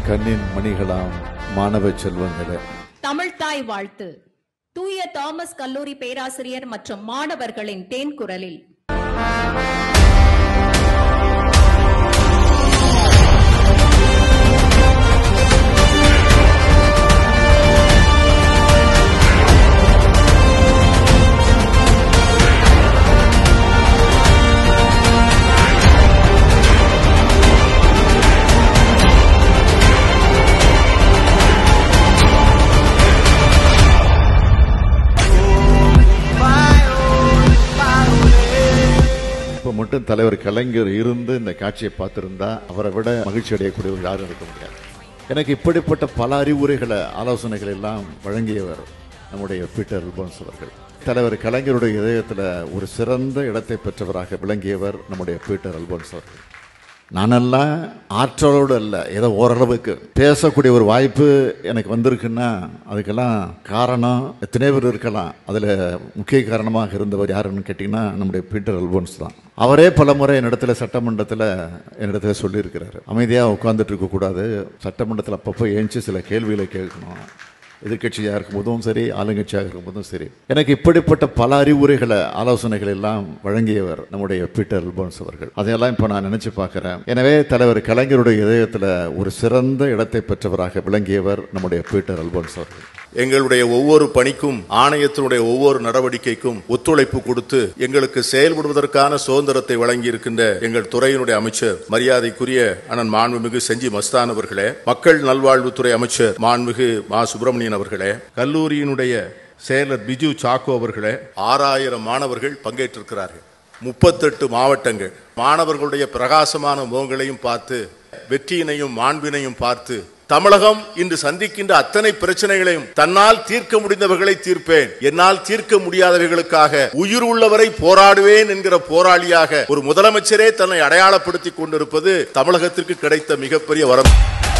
என் கண்ணின் மணிகளாம் மாணவ செல்வங்களே, தமிழ் தாய் வாழ்த்து தூய தாமஸ் கல்லூரி பேராசிரியர் மற்றும் மாணவர்களின் தேன் குரலில். மட்டும் தலைவர் கலைஞர் இருந்து இந்த காட்சியை பார்த்திருந்தா அவரை விட மகிழ்ச்சி அடையக்கூடியவர் யாரும் இருக்க முடியாது. எனக்கு இப்படிப்பட்ட பல அறிவுரைகளை ஆலோசனைகள் எல்லாம் வழங்கியவர் நம்முடைய பீட்டர் அல்போன்ஸ் அவர்கள். தலைவர் கலைஞருடைய இதயத்தில் ஒரு சிறந்த இடத்தை பெற்றவராக விளங்கியவர் நம்முடைய பீட்டர் அல்போன்ஸ் அவர்கள். நானெல்லாம் ஆற்றலோடு அல்ல, ஏதோ ஓரளவுக்கு பேசக்கூடிய ஒரு வாய்ப்பு எனக்கு வந்திருக்குன்னா அதுக்கெல்லாம் காரணம் எத்தனை பேர் இருக்கலாம். அதில் முக்கிய காரணமாக இருந்தவர் யாருன்னு கேட்டிங்கன்னா நம்முடைய பீட்டர் அல்போன்ஸ் தான். அவரே பல முறை என்னிடத்துல சட்டமன்றத்தில் என்னிடத்துல சொல்லியிருக்கிறாரு, அமைதியாக உட்காந்துட்டு இருக்கக்கூடாது, சட்டமன்றத்தில் அப்பப்போ ஏஞ்சி சில கேள்விகளை கேட்கணும், எதிர்கட்சியாக இருக்கும் போதும் சரி ஆளுங்கட்சியாக இருக்கும் போதும் சரி. எனக்கு இப்படிப்பட்ட பல அறிவுரைகளை ஆலோசனைகள் எல்லாம் வழங்கியவர் நம்முடைய பீட்டர் அல்போன்ஸ் அவர்கள். அதையெல்லாம் இப்போ நான் நினைச்சு பார்க்கிறேன். எனவே தலைவர் கலைஞருடைய இதயத்தில் ஒரு சிறந்த இடத்தை பெற்றவராக விளங்கியவர் நம்முடைய பீட்டர் அல்போன்ஸ் அவர்கள். எங்களுடைய ஒவ்வொரு பணிக்கும் ஆணையத்தினுடைய ஒவ்வொரு நடவடிக்கைக்கும் ஒத்துழைப்பு கொடுத்து எங்களுக்கு செயல்படுவதற்கான சுதந்திரத்தை வழங்கி இருக்கின்ற எங்கள் துறையினுடைய அமைச்சர் மரியாதைக்குரிய அண்ணன் மாண்புமிகு செஞ்சி மஸ்தான் அவர்களே, மக்கள் நல்வாழ்வுத்துறை அமைச்சர் மாண்புமிகு மா சுப்பிரமணியன் அவர்களே, கல்லூரியினுடைய செயலர் பிஜு சாக்கோ அவர்களே, 6000 மாணவர்கள் பங்கேற்றிருக்கிறார்கள். 38 மாவட்டங்கள். மாணவர்களுடைய பிரகாசமான முகங்களையும் பார்த்து வெற்றியினையும் மாண்பினையும் பார்த்து தமிழகம் இன்று சந்திக்கின்ற அத்தனை பிரச்சனைகளையும் தன்னால் தீர்க்க முடிந்தவர்களை தீர்ப்பேன், என்னால் தீர்க்க முடியாதவர்களுக்காக உயிர் உள்ளவரை போராடுவேன் என்கிற போராளியாக ஒரு முதலமைச்சரே தன்னை அடையாளப்படுத்திக் கொண்டிருப்பது தமிழகத்திற்கு கிடைத்த மிகப்பெரிய வரம்.